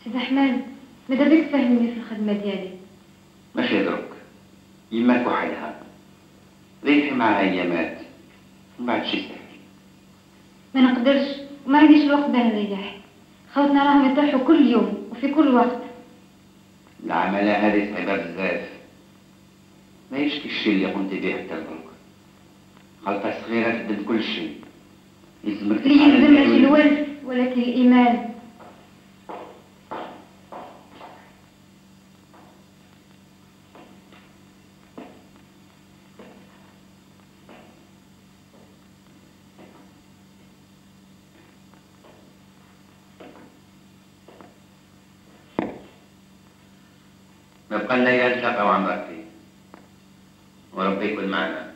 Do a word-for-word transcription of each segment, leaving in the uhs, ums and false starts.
سيد أحمد ماذا بك تفهمني في الخدمة ديالي؟ ماشي يضرك يماك وحدها ريحي معها أيامات ومن بعد شي سهل. ما نقدرش وما عنديش الوقت باه نريح. خوتنا راهم يطيحوا كل يوم وفي كل وقت. العملة هذه صعيبة بزاف، ما يشكي الشي اللي قمت بيه حتى لدروك. غلطة صغيرة تبدل كل شيء. يلزمك اللي يلزم ماشي الورث ولكن الإيمان. نبقى الليلة نتلاقاو عن بركي وربي يكون معنا.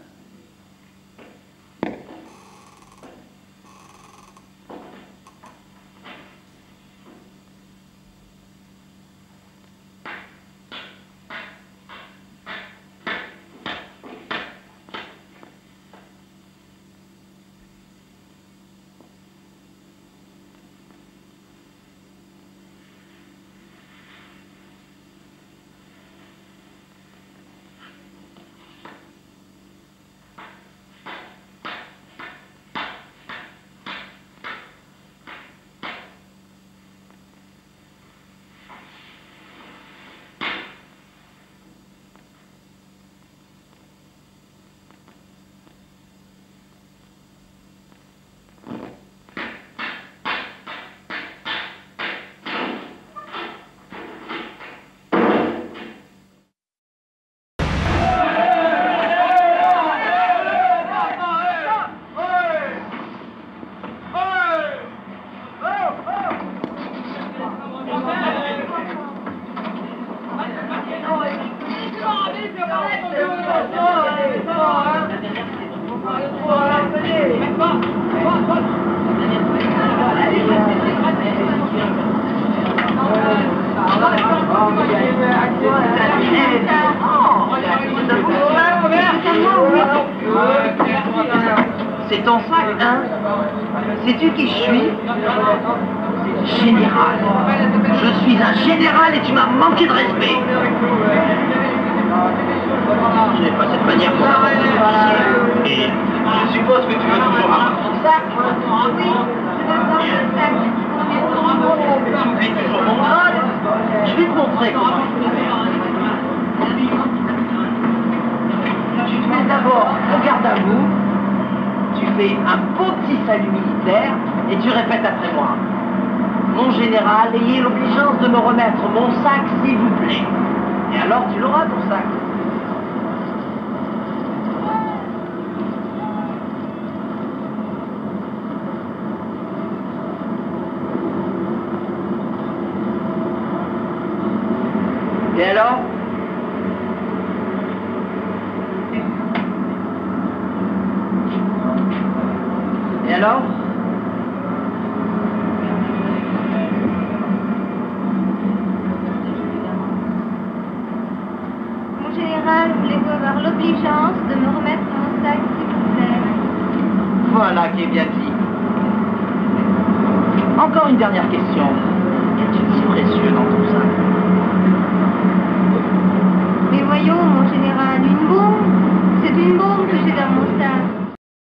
C'est ton sac, hein? Sais-tu qui je suis? Général. Je suis un général et tu m'as manqué de respect. Ce n'est pas cette manière qu'on avance ici. Et je suppose que tu veux toujours avoir ton sac? Oui. Tu es toujours mon rôle. Je vais te montrer comment. Tu te mets d'abord au garde à vous. Tu fais un beau petit salut militaire et tu répètes après moi. Mon général, ayez l'obligeance de me remettre mon sac, s'il vous plaît. Et alors tu l'auras, ton sac. Et alors? Et alors? Mon général, voulez-vous avoir l'obligeance de me remettre mon sac, s'il vous plaît? Voilà qui est bien dit. Encore une dernière question. Qu'est-il si précieux dans tout ça? Mais voyons, mon général, une bombe. C'est une bombe que j'ai dans mon sac.